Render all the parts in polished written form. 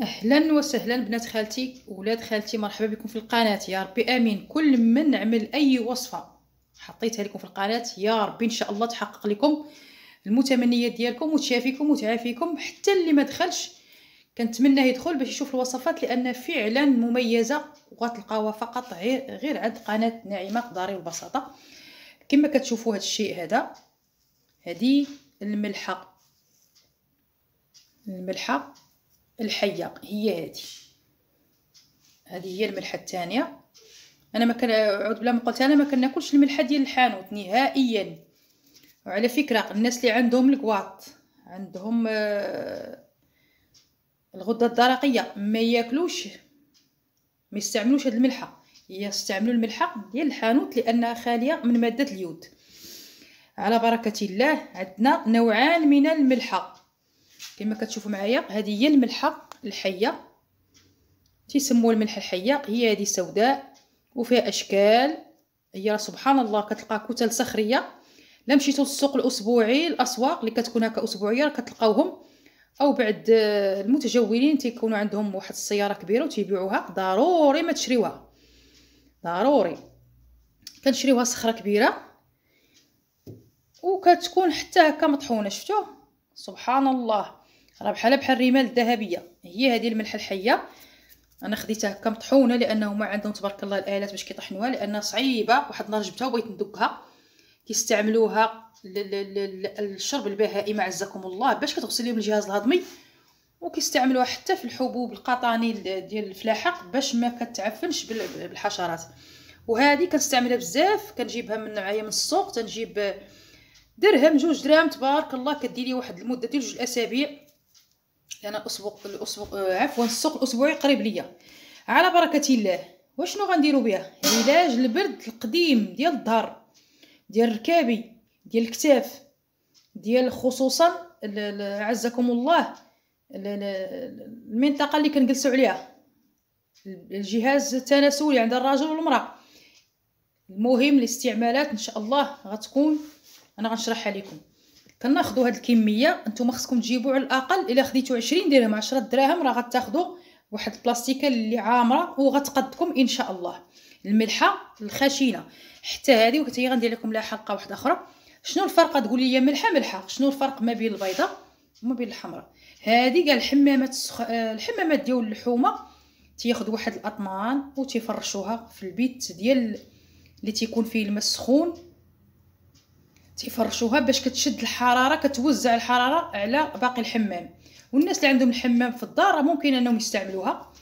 اهلا وسهلا بنات خالتي ولاد خالتي، مرحبا بكم في القناه. يا ربي امين. كل من نعمل اي وصفه حطيتها لكم في القناه يا ربي ان شاء الله تحقق لكم المتمنيات ديالكم وتشافيكم وتعافيكم. حتى اللي ما دخلش كنتمنى يدخل باش يشوف الوصفات، لان فعلا مميزه وغتلقاوها فقط غير عند قناه نعيمه قداري والبساطه. كما كتشوفوا هذا الشيء هذا، هذه الملحه الحيه، هي هذه هي الملحه الثانيه. انا ما كنعود بلا ما قلت، انا ما كناكلش الملحه ديال الحانوت نهائيا. وعلى فكره الناس اللي عندهم الكواط، عندهم الغده الدرقيه، ما ياكلوش، ما يستعملوش هذه الملحه، يستعملوا الملحه ديال الحانوت لانها خاليه من ماده اليود. على بركه الله عندنا نوعان من الملحه كما كتشوفوا معايا. هذه هي الملحه الحيه، تيسموها الملحه الحيه، هي هذه سوداء وفيها اشكال. هي سبحان الله كتلقى كتل صخريه. لا مشيتوا للسوق الاسبوعي، الاسواق اللي كتكون هكا اسبوعيه كتلقاوهم، او بعد المتجولين تيكونوا عندهم واحد السياره كبيره وتيبيعوها. ضروري ما تشريوها، ضروري كنشريوها صخره كبيره وكتكون حتى هكا مطحونه. شفتوه سبحان الله، راه بحال الرمال الذهبيه. هي هذه الملحه الحيه. انا خديتها هكا مطحونه لانه ما عندهم تبارك الله الالات باش كيطحنوها، لانها صعيبه. واحد النهار جبتها وبغيت ندكها، كيستعملوها للشرب البهائم عزكم الله، باش كتغسل لهم الجهاز الهضمي، وكيستعملوها حتى في الحبوب القطاني ديال الفلاحق باش ما كتعفنش بالحشرات. وهذه كنستعملها بزاف، كنجيبها معايا من السوق، تنجيب درهم 2 دراهم تبارك الله، كديري واحد المده ديال 2 اسابيع. لان السوق الاسبوعي قريب ليا. على بركه الله. وشنو غنديروا بها؟ علاج البرد القديم ديال الظهر، ديال الركابي، ديال الكتاف، ديال خصوصا عزكم الله المنطقه اللي كنجلسوا عليها، الجهاز التناسلي عند الرجل والمراه. المهم الاستعمالات ان شاء الله غتكون، انا غنشرحها لكم. كناخذوا هاد الكميه، نتوما خصكم تجيبوا على الاقل الا خديتوا 20 درهم 10 دراهم راه غتاخذوا واحد البلاستيكه اللي عامره وغتقدكم ان شاء الله. الملحه الخشنه حتى هذه، وحتى هي غندير لكم لها حلقه واحده اخرى. شنو الفرق؟ تقول لي ملحه، شنو الفرق ما بين البيضاء وما بين الحمراء؟ هذه قال الحمامات ديال اللحومه تياخذوا واحد الاطنان وتيفرشوها في البيت ديال اللي تيكون فيه الماء سخون، تيفرشوها باش كتشد الحراره، كتوزع الحراره على باقي الحمام. والناس اللي عندهم الحمام في الدار ممكن انهم يستعملوها.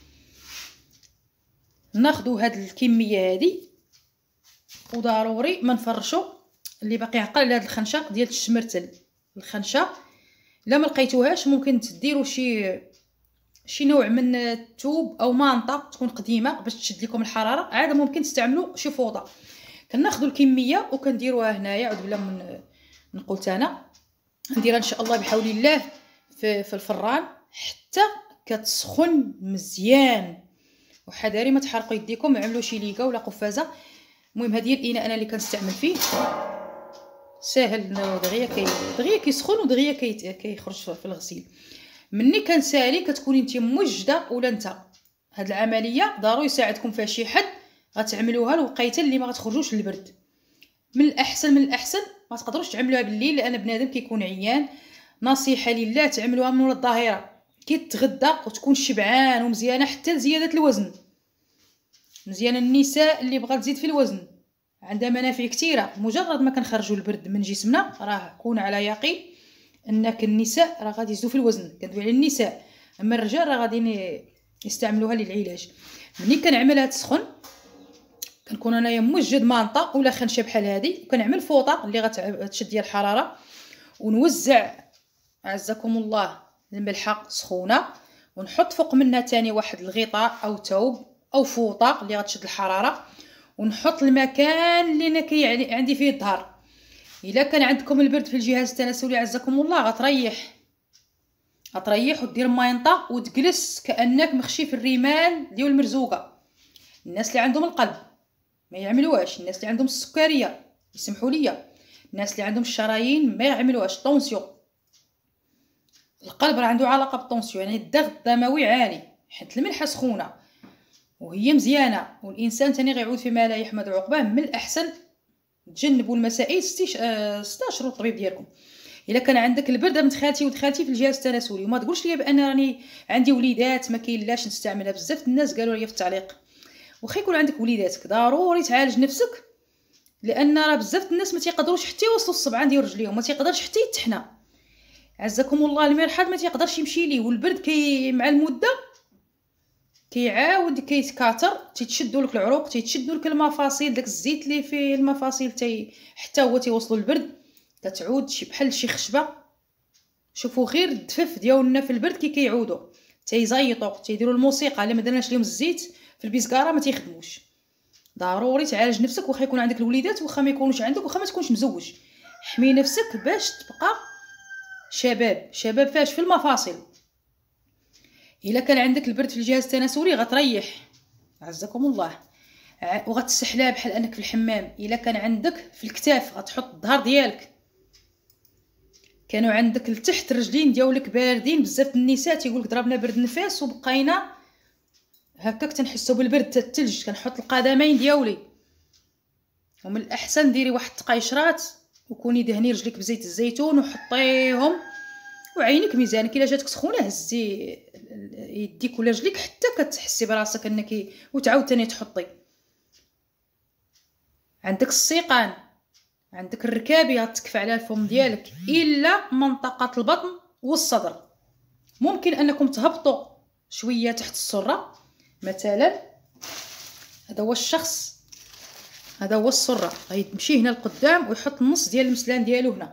ناخذوا هاد الكميه هذه، وضروري ما نفرشوا اللي باقي عقل على هاد الخنشه ديال الشمرتل. الخنشه الا ما لقيتوهاش ممكن تديروا شي نوع من الثوب او مانطه تكون قديمه باش تشد لكم الحراره. عاد ممكن تستعملوا شي فوطه. كناخذوا الكميه وكنديروها هنايا. عود بلا من نقولت انا نديرها ان شاء الله بحول الله في الفران حتى كتسخن مزيان. وحذاري ما تحرقوا يديكم، عملوا شي ليكه ولا قفازه. المهم هذه الاناء انا اللي كنستعمل فيه ساهل، دغيا كيسخن ودغيا كيخرج في الغسيل. مني كنسالي كتكوني انت موجده ولا انت. هاد العمليه ضروري يساعدكم فيها شي حد غتعملوها الوقيته اللي ما غتخرجوش للبرد. من الاحسن ما تقدروش تعملوها بالليل لان بنادم كيكون عيان. نصيحه لله تعملوها من الظهيره كي تغدى وتكون شبعان ومزيانه حتى لزياده الوزن. مزيانه النساء اللي بغات تزيد في الوزن، عندها منافع كثيره. مجرد ما كنخرجوا البرد من جسمنا راه كون على يقين انك النساء راه غادي يزيدوا في الوزن. كندوي على النساء، اما الرجال راه غادي يستعملوها للعلاج. ملي كنعملها تسخن كنكون انايا موجد مانطه ولا خنشه بحال هذه، وكنعمل فوطه اللي غتشد ديال الحراره، ونوزع عزكم الله الملحه سخونه، ونحط فوق منها تاني واحد الغطاء او ثوب او فوطه اللي غتشد الحراره، ونحط المكان اللي انا عندي فيه الظهر. الا كان عندكم البرد في الجهاز التناسلي عزكم الله غتريح ودير ماينطه وتجلس كانك مخشي في الرمال ديال المرزوقه. الناس اللي عندهم القلب ما يعملوهاش، الناس اللي عندهم السكريه يسمحوا لي، الناس اللي عندهم الشرايين ما يعملوهاش. طونسيون القلب راه عنده علاقه بالطونسيون، يعني الضغط الدموي عالي. حيت الملحه سخونه وهي مزيانه والانسان ثاني غيعود فيما لا يحمد عقباه، من الاحسن تجنبوا المسائل استشروا الطبيب ديالكم. الا كان عندك البرد بنت خالتي ولد خالتي في الجهاز التناسلي، وما تقولش لي بان راني عندي وليدات ما كاينلاش نستعملها. بزاف الناس قالوا لي في التعليق واخا يكون عندك وليداتك ضروري تعالج نفسك، لان راه بزاف الناس ما تيقدروش حتى يوصلوا الصبعان ديال رجليهم، ما تيقدرش حتى يتحنى عزكم الله. المرحاض ما تيقدرش يمشي ليه، والبرد مع المده كيعاود كيتكاثر، تيتشدوا لك العروق، تيتشدوا لك المفاصل، داك الزيت اللي فيه المفاصل حتى هو تيوصلوا للبرد، كتعود بحال شي خشبه. شوفوا غير الدفاف ديالنا في البرد كيعودوا تيزيطوا، تيديروا الموسيقى. الا ما درناش لهم الزيت في البيسكاره ما تيخدموش. ضروري تعالج نفسك، واخا يكون عندك الوليدات، واخا ما يكونوش عندك، واخا ما تكونش مزوج. حمي نفسك باش تبقى شباب فاش في المفاصل. الا كان عندك البرد في الجهاز التناسلي غتريح عزكم الله، وغتستحلى بحال انك في الحمام. الا كان عندك في الكتاف غتحط الظهر ديالك. كانوا عندك لتحت الرجلين ديالك باردين، بزاف النساء تيقولك ضربنا برد نفاس وبقينا هكاك تنحسوا بالبرد الثلج. كنحط القدمين ديالي، ومن الاحسن ديري واحد التقيشرات وكوني دهني رجليك بزيت الزيتون وحطيهم، وعينك ميزانك. الا جاتك سخونه هزي يديك ولا رجليك حتى كتحسي براسك انك وتعاود ثاني تحطي. عندك السيقان، عندك الركابي غتكفى على الفم ديالك، الا منطقه البطن والصدر. ممكن انكم تهبطوا شويه تحت السره مثلا. هذا هو الشخص، هذا هو السره، غيمشي هنا لقدام ويحط النص ديال المسلان ديالو هنا.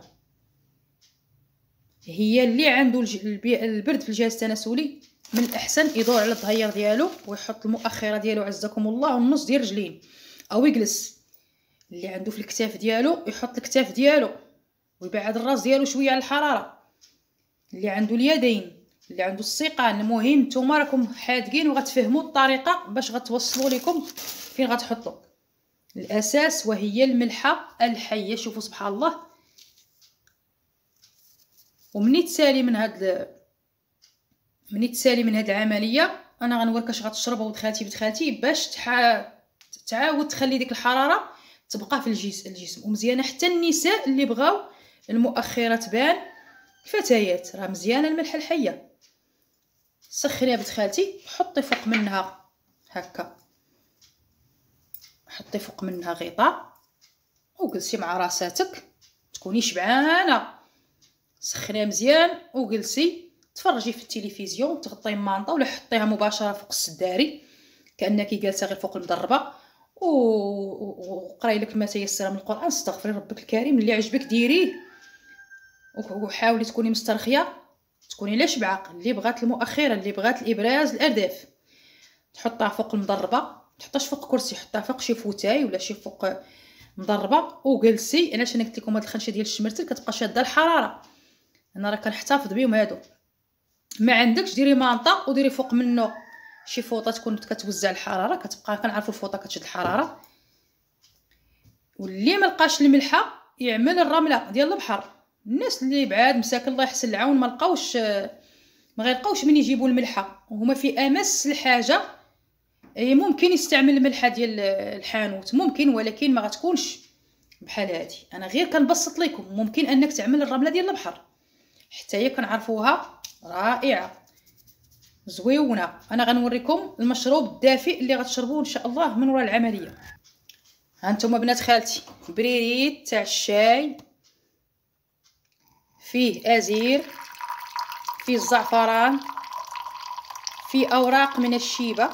هي اللي عنده البرد في الجهاز التناسلي من الاحسن يدور على الظهير ديالو ويحط المؤخره ديالو عزكم الله والنص ديال رجلين، او يجلس. اللي عنده في الكتاف ديالو يحط الكتاف ديالو ويبعد الراس ديالو شويه على الحراره. اللي عنده اليدين، اللي عنده السيقان، المهم نتوما راكم حادقين وغتفهموا الطريقه باش غتوصلوا لكم فين غتحطوا الاساس، وهي الملحه الحيه. شوفوا سبحان الله. ومني تسالي من هاد العمليه انا غنوريك اش غتشرب ولد خالتي بنت خالتي باش تعاود تخلي ديك الحراره تبقى في الجسم. ومزيانه حتى النساء اللي بغاو المؤخره تبان، الفتيات راه مزيانه الملحه الحيه. سخنيها بنت خالتي، حطي فوق منها هكا، حطي فوق منها غطاء وجلسي مع راساتك تكوني شبعانه. سخنيها مزيان وجلسي تفرجي في التلفزيون، تغطي مانطه ولا حطيها مباشره فوق السداري كانك جالسه غير فوق المضربه، وقراي لك ما تيسر من القران. استغفري ربك الكريم. اللي عجبك ديريه، وحاولي تكوني مسترخيه، تكوني لا شبعه. اللي بغات المؤخره، اللي بغات الابراز الارداف، تحطها فوق المضربه، تحطاش فوق كرسي، حطها فوق شي فوتاي ولا شي فوق مضربه وجلسي. علاش انا قلت لكم هاد الخنشه ديال الشمرتل كتبقى شاده الحراره، انا راه كنحتفظ بهم هادو. ما عندكش ديري مانطا وديري فوق منه شي فوطه تكون كتوزع الحراره، كتبقى كنعرفوا الفوطه كتشد الحراره. واللي ما لقاش الملحه يعمل الرمله ديال البحر. الناس اللي بعاد مساكن الله يحسن العون ما غيلقاوش من يجيبوا الملحه وهما في امس الحاجه. ممكن يستعمل الملحه ديال الحانوت ممكن، ولكن ما غتكونش بحال هذه. انا غير كنبسط لكم. ممكن انك تعمل الرمله ديال البحر حتى هي كنعرفوها رائعه زويونه. انا غنوريكم المشروب الدافئ اللي غتشربوه ان شاء الله من وراء العمليه. ها انتم بنات خالتي، بريريت تاع الشاي، فيه ازير، فيه الزعفران، فيه اوراق من الشيبه،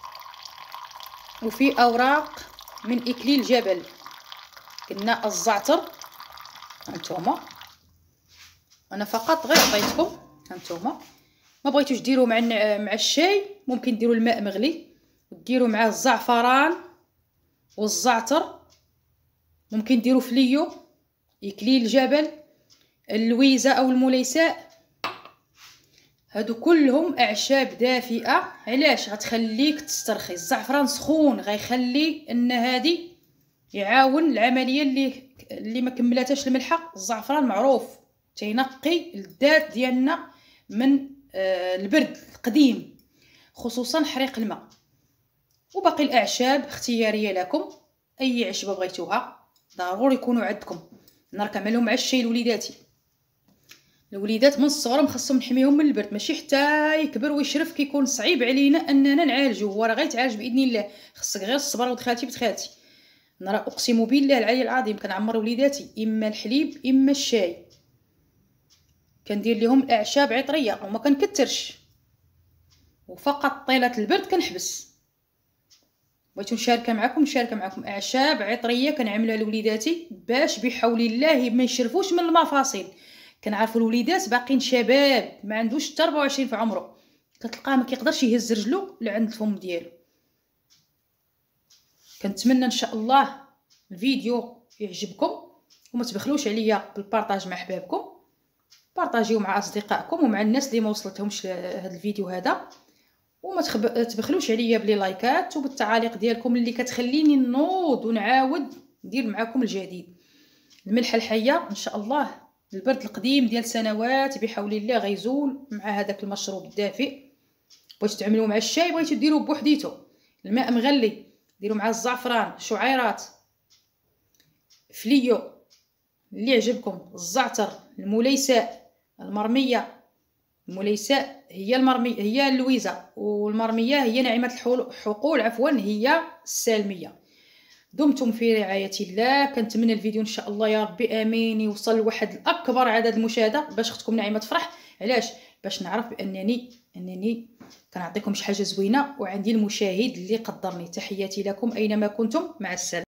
وفي اوراق من اكليل جبل قلنا الزعتر. هانتوما انا فقط غير عطيتكم. هانتوما ما بغيتوش ديروا مع الشاي ممكن ديروا الماء مغلي وديروا معاه الزعفران والزعتر. ممكن ديروا فليو، اكليل جبل، اللويزه او المليساء. هادو كلهم اعشاب دافئه. علاش؟ غتخليك تسترخي. الزعفران سخون غيخلي ان هادي يعاون العمليه اللي ما كملاتهاش الملحه. الزعفران معروف تينقي الذات ديالنا من البرد القديم. خصوصا حريق الماء. وباقي الاعشاب اختياريه لكم، اي عشبه بغيتوها ضروري يكونوا عندكم. انا راك كنعملهم مع الشاي لوليداتي. الوليدات من الصغر خصهم نحميهم من البرد، ماشي حتى يكبر ويشرف كيكون صعيب علينا اننا نعالجو. هو راه غيتعالج باذن الله، خصك غير الصبر. ولد خالتي بنت خالتي، انا راه اقسم بالله العلي العظيم كنعمر وليداتي اما الحليب اما الشاي، كندير لهم الاعشاب عطريه وما كنكترش، وفقط طيله البرد كنحبس. بغيتو نشاركها معكم اعشاب عطريه كنعملها لوليداتي باش بحول الله ما يشرفوش من المفاصل. كنعرفوا الوليدات باقيين شباب، ما عندوش حتى 24 في عمره، كتلقاه ما كيقدرش يهز رجلو لعند الفم ديالو. كنتمنى ان شاء الله الفيديو يعجبكم، وما تبخلوش عليا بالبارطاج مع حبابكم، بارطاجيو مع اصدقائكم ومع الناس اللي ما وصلتهمش هذا الفيديو هذا. وما تبخلوش عليا بلي لايكات وبالتعاليق ديالكم اللي كتخليني نوض ونعاود ندير معكم الجديد. الملحه الحيه ان شاء الله، البرد القديم ديال سنوات بحول الله غيزول مع هذاك المشروب الدافئ. بغيتو تعملوه مع الشاي، بغيتو ديروه بوحديتو، الماء مغلي ديروا مع الزعفران، شعيرات، فليو اللي يعجبكم، الزعتر، المليساء، المرميه. المليساء هي المرميه، هي اللويزه، والمرميه هي ناعمه الحقول هي السالميه. دمتم في رعايه الله. كنتمنى الفيديو ان شاء الله يا ربي امين يوصل لواحد الاكبر عدد المشاهده باش اختكم نعيمه تفرح. علاش؟ باش نعرف بانني كنعطيكم شي حاجه زوينه وعندي المشاهد اللي قدرني. تحياتي لكم اينما كنتم، مع السلامه.